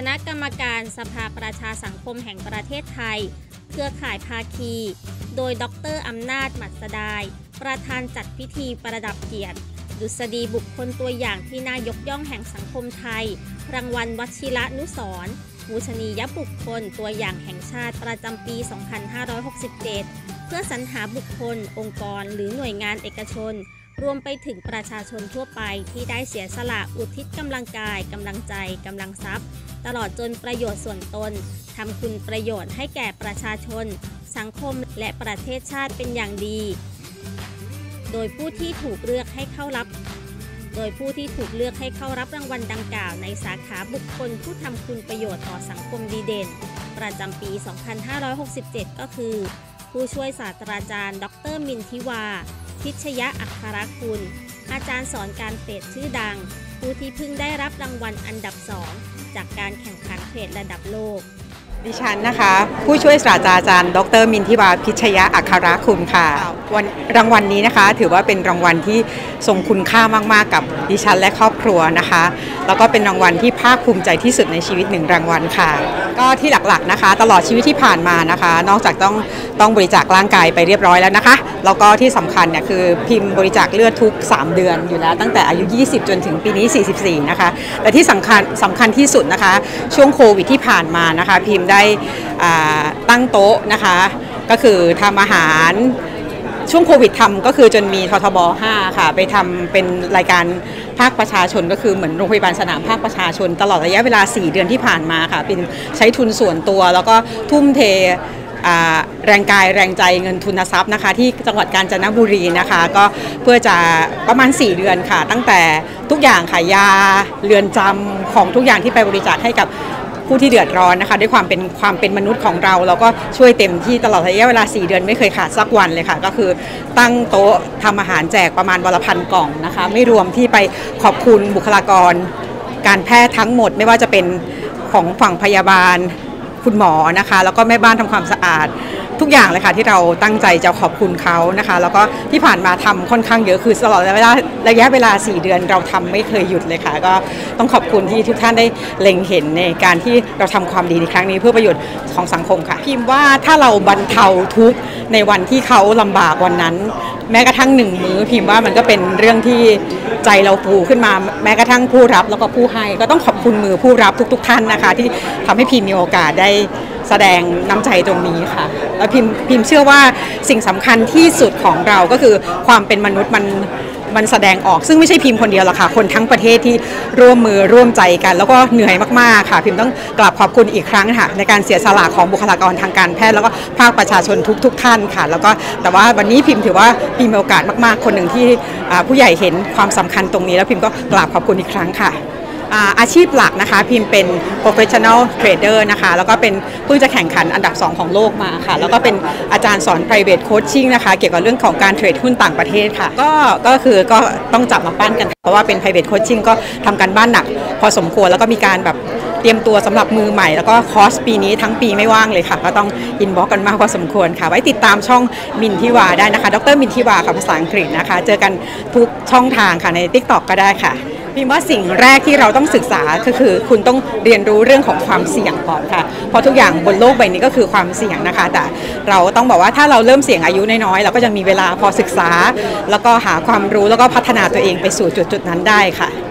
ณะกรรมการสภาประชาสังคมแห่งประเทศไทยเครือข่ายภาคีโดยดร.อำนาจหมัดสดายประธานจัดพิธีประดับเกียรติดุษฎีบุคคลตัวอย่างที่น่ายกย่องแห่งสังคมไทยรางวัลวชิระนุสรณ์ปูชนียบุคคลตัวอย่างแห่งชาติประจำปี 2567 เพื่อสรรหาบุคคลองค์กรหรือหน่วยงานเอกชนรวมไปถึงประชาชนทั่วไปที่ได้เสียสละอุทิศกำลังกายกำลังใจกำลังทรัพย์ตลอดจนประโยชน์ส่วนตนทำคุณประโยชน์ให้แก่ประชาชนสังคมและประเทศชาติเป็นอย่างดีโดยผู้ที่ถูกเลือกให้เข้ารับรางวัลดังกล่าวในสาขาบุคคลผู้ทำคุณประโยชน์ต่อสังคมดีเด่นประจำปี 2567 ก็คือผู้ช่วยศาสตราจารย์ดร.มินทิวาพิชยะอัครคุณอาจารย์สอนการเทรดชื่อดังผู้ที่เพิ่งได้รับรางวัลอันดับ 2 จากการแข่งขันเทรดระดับโลกดิฉันนะคะผู้ช่วยศาสตราจารย์ดร.มินทิวาพิชยะอัครคุณค่ะรางวัลนี้นะคะถือว่าเป็นรางวัลที่ทรงคุณค่ามากๆกับดิฉันและครอบครัวนะคะแล้วก็เป็นรางวัลที่ภาคภูมิใจที่สุดในชีวิต1รางวัลค่ะก็ที่หลักๆนะคะตลอดชีวิตที่ผ่านมานะคะนอกจากต้องบริจาคร่างกายไปเรียบร้อยแล้วนะคะแล้วก็ที่สำคัญเนี่ยคือพิมพ์บริจาคเลือดทุก3เดือนอยู่แล้วตั้งแต่อายุ20จนถึงปีนี้44นะคะแต่ที่สำคัญที่สุดนะคะช่วงโควิดที่ผ่านมานะคะพิมพ์ได้ตั้งโต๊ะนะคะก็คือทำอาหารช่วงโควิดทำก็คือจนมีททบ5ค่ะไปทำเป็นรายการภาคประชาชนก็คือเหมือนโรงพยาบาลสนามภาคประชาชนตลอดระยะเวลา4เดือนที่ผ่านมาค่ะเป็นใช้ทุนส่วนตัวแล้วก็ทุ่มเทแรงกายแรงใจเงินทุนทรัพย์นะคะที่จังหวัดกาญจนบุรีนะคะก็เพื่อจะประมาณ4เดือนค่ะตั้งแต่ทุกอย่างค่ะยาเรือนจำของทุกอย่างที่ไปบริจาคให้กับผู้ที่เดือดร้อนนะคะด้วยความเป็นมนุษย์ของเราแล้วก็ช่วยเต็มที่ตลอดระยะเวลา4เดือนไม่เคยขาดสักวันเลยค่ะก็คือตั้งโต๊ะทำอาหารแจกประมาณวันละ1,000 กล่องนะคะไม่รวมที่ไปขอบคุณบุคลากรการแพทย์ทั้งหมดไม่ว่าจะเป็นของฝั่งพยาบาลคุณหมอนะคะแล้วก็แม่บ้านทำความสะอาดทุกอย่างเลยค่ะที่เราตั้งใจจะขอบคุณเขานะคะแล้วก็ที่ผ่านมาทำค่อนข้างเยอะคือตลอดระยะเวลา4เดือนเราทำไม่เคยหยุดเลยค่ะก็ต้องขอบคุณที่ทุกท่านได้เล็งเห็นในการที่เราทำความดีในครั้งนี้เพื่อประโยชน์ของสังคมค่ะพิมพ์ว่าถ้าเราบรรเทาทุกข์ในวันที่เขาลำบากวันนั้นแม้กระทั่ง1 มื้อพิมพ์ว่ามันก็เป็นเรื่องที่ใจเราฟูขึ้นมาแม้กระทั่งผู้รับแล้วก็ผู้ให้ก็ต้องขอบคุณมือผู้รับทุกท่านนะคะที่ทำให้พิมพ์มีโอกาสได้แสดงน้ำใจตรงนี้ค่ะแล้วพิมพ์เชื่อว่าสิ่งสำคัญที่สุดของเราก็คือความเป็นมนุษย์มันแสดงออกซึ่งไม่ใช่พิมพ์คนเดียวหรอกค่ะคนทั้งประเทศที่ร่วมมือร่วมใจกันแล้วก็เหนื่อยมากๆค่ะพิมพ์ต้องกราบขอบคุณอีกครั้งค่ะในการเสียสละของบุคลากรทางการแพทย์แล้วก็ภาคประชาชนทุกท่านค่ะแล้วก็แต่ว่าวันนี้พิมพ์ถือว่าพิมพ์มีโอกาสมากๆคนหนึ่งที่ผู้ใหญ่เห็นความสำคัญตรงนี้แล้วพิมพ์ก็กราบขอบคุณอีกครั้งค่ะอาชีพหลักนะคะพิมพ์เป็น professional trader นะคะแล้วก็เป็นเพิ่งจะแข่งขันอันดับ2ของโลกมาค่ะแล้วก็เป็นอาจารย์สอน private coaching นะคะเกี่ยวกับเรื่องของการเทรดหุ้นต่างประเทศค่ะก็คือก็ต้องจับมาปั้นกันเพราะว่าเป็น private coaching ก็ทำการบ้านหนักพอสมควรแล้วก็มีการแบบเตรียมตัวสำหรับมือใหม่แล้วก็คอร์สปีนี้ทั้งปีไม่ว่างเลยค่ะก็ต้องอินบ็อกกันมากพอสมควรค่ะไว้ติดตามช่องมินทิวาได้นะคะดร.มินทิวาค่ะภาษาอังกฤษนะคะเจอกันทุกช่องทางค่ะใน TikTok ก็ได้ค่ะพิมพ์ว่าสิ่งแรกที่เราต้องศึกษาก็คือคุณต้องเรียนรู้เรื่องของความเสี่ยงก่อนค่ะเพราะทุกอย่างบนโลกใบนี้ก็คือความเสี่ยงนะคะแต่เราต้องบอกว่าถ้าเราเริ่มเสี่ยงอายุน้อยๆเราก็จะมีเวลาพอศึกษาแล้วก็หาความรู้แล้วก็พัฒนาตัวเองไปสู่จุดนั้นได้ค่ะ